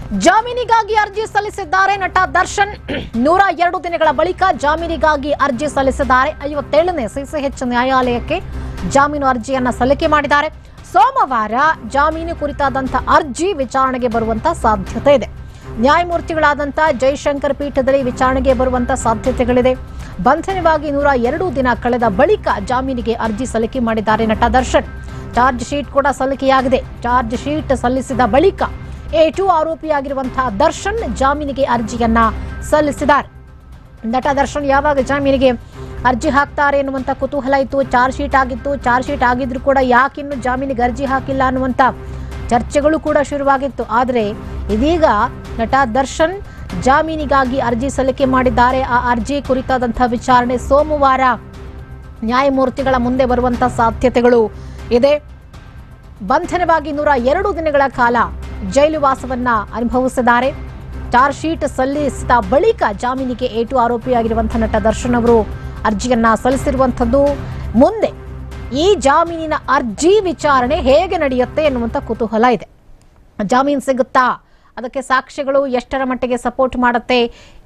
ಜಾಮೀನಿಗಾಗಿ ಅರ್ಜಿ ಸಲ್ಲಿಸಿದ್ದಾರೆ ನಟ ದರ್ಶನ್ 102 ದಿನಗಳ ಬಳಿಕ ಜಾಮೀನಿಗಾಗಿ ಅರ್ಜಿ ಸಲ್ಲಿಸಿದ್ದಾರೆ 57ನೇ ಸಿಸಿಎಚ್ ನ್ಯಾಯಾಲಯಕ್ಕೆ ಜಾಮೀನು ಅರ್ಜಿಯನ್ನ ಸಲ್ಲಿಕೆ ಮಾಡಿದ್ದಾರೆ ಸೋಮವಾರ ಜಾಮೀನು ಕುರಿತಾದಂತ ಅರ್ಜಿ ವಿಚಾರಣೆಗೆ ಬರುವಂತ ಸಾಧ್ಯತೆ ಇದೆ ನ್ಯಾಯಮೂರ್ತಿಗಳಾದಂತ ಜಯಶಂಕರ್ ಪೀಠದಲ್ಲಿ ವಿಚಾರಣೆಗೆ ಬರುವಂತ ಸಾಧ್ಯತೆಗಳಿದೆ ಬಂಧನವಾಗಿ 102 ದಿನ ಕಳೆದ ಬಳಿಕ ಜಾಮೀನಿಗೆ ಅರ್ಜಿ ಸಲ್ಲಿಕೆ ಮಾಡಿದ್ದಾರೆ ನಟ ದರ್ಶನ್ ಚಾರ್ಜ್ ಶೀಟ್ ಕೂಡ ಸಲ್ಲಿಕೆಯಾಗಿದೆ ಚಾರ್ಜ್ ಶೀಟ್ ಸಲ್ಲಿಸಿದ ಬಳಿಕ A2 ಆರೋಪಿಯಾಗಿರುವಂತಹ ದರ್ಶನ್ ಜಾಮೀನಿಗೆ ಅರ್ಜಿಯನ್ನ ಸಲ್ಲಿಸಿದ್ದಾರೆ ನಟ ದರ್ಶನ್ ಯಾವಾಗ ಜಾಮೀನಿಗೆ ಅರ್ಜಿ ಹಾಕ್ತಾರೆ ಎನ್ನುವಂತ ಕುತೂಹಲ ಇತ್ತು ಚಾರ್ಜ್ ಶೀಟ್ ಆಗಿತ್ತು ಚಾರ್ಜ್ ಶೀಟ್ ಆಗಿದ್ರು ಕೂಡ ಯಾಕೆ ಇನ್ನು ಜಾಮೀನಿಗೆ ಅರ್ಜಿ ಹಾಕಿಲ್ಲ ಅನ್ನುವಂತ ಚರ್ಚೆಗಳು ಕೂಡ ಶುರುವಾಗಿತ್ತು ಆದರೆ ಇದೀಗ ನಟ ದರ್ಶನ್ ಜಾಮೀನಿಗಾಗಿ ಅರ್ಜಿ ಸಲ್ಲಿಕೆ ಮಾಡಿದ್ದಾರೆ ಆ ಅರ್ಜಿ ಕುರಿತಾದಂತಹ ವಿಚಾರಣೆ ಸೋಮವಾರ ನ್ಯಾಯಮೂರ್ತಿಗಳ ಮುಂದೆ ಬರುವಂತ ಸಾಧ್ಯತೆಗಳು ಇದೆ ಬಂಧನವಾಗಿ 102 ದಿನಗಳ ಕಾಲ ಜೈಲು ವಾಸವನ್ನ ಅನುಭವಿಸಿದ್ದಾರೆ ಚಾರ್ಜ್ ಶೀಟ್ ಸಲ್ಲಿಸಿದ ಬಳಿಕ ಜಾಮೀನಿಗೆ A2 ಆರೋಪಿಯಾಗಿರುವಂತಹ ನಟ ದರ್ಶನ್ ಅವರು ಅರ್ಜಿಯನ್ನ ಸಲ್ಲಿಸಿರುವಂತದ್ದು ಮುಂದೆ ಈ ಜಾಮೀನಿನ ಅರ್ಜಿ ವಿಚಾರಣೆ ಹೇಗೆ ನಡೆಯುತ್ತೆ ಎನ್ನುವಂತ ಕುತೂಹಲ ಇದೆ ಜಾಮೀನು ಸಿಗುತ್ತಾ ಅದಕ್ಕೆ ಸಾಕ್ಷ್ಯಗಳು ಎಷ್ಟರ ಮಟ್ಟಿಗೆ ಸಪೋರ್ಟ್ ಮಾಡುತ್ತೆ